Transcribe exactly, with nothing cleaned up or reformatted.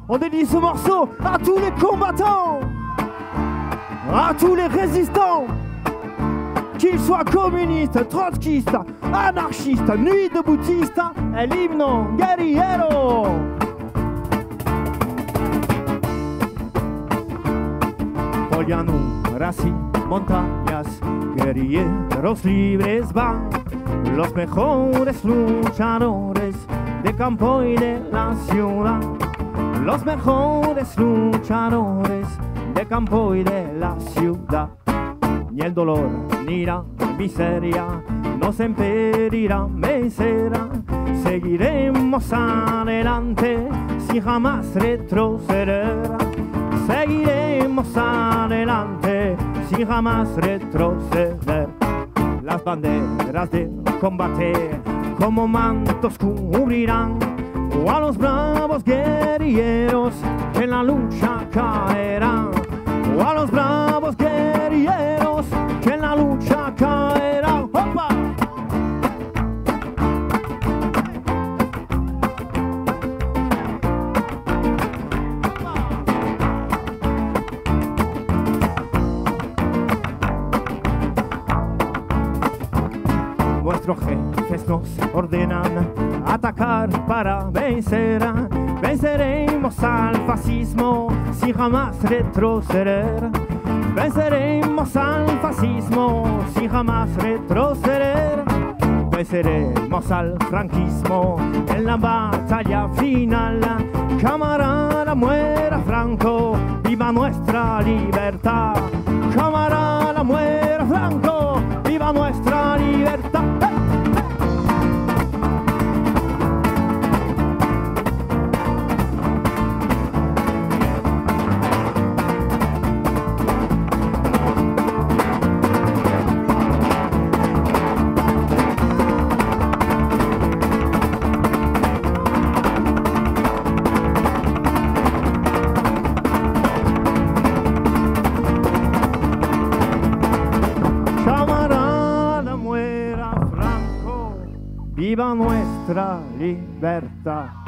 On dédie ce morceau à tous les combattants, à tous les résistants, qu'ils soient communistes, trotskistes, anarchistes, nuit de boutistes, el himno guerrillero. Por llanuras y montañas, guerrilleros libres van, los mejores luchadores de campo y de la ciudad, los mejores luchadores de campo y de la ciudad. Ni el dolor ni la miseria nos impedirán vencer, seguiremos adelante sin jamás retroceder. Seguiremos adelante sin jamás retroceder. Las banderas del combate como mantos cubrirán a los bravos guerrilleros que en la lucha caerán, o a los bravos guerrilleros que en la lucha caerán. ¡Opa! Nuestros jefes nos ordenan atacar para vencer. Venceremos al fascismo sin jamás retroceder. Venceremos al fascismo sin jamás retroceder. Venceremos al franquismo en la batalla final. Camarada, muera Franco, viva nuestra libertad. Camarada, muera Franco, viva nuestra libertad. Viva nuestra libertad.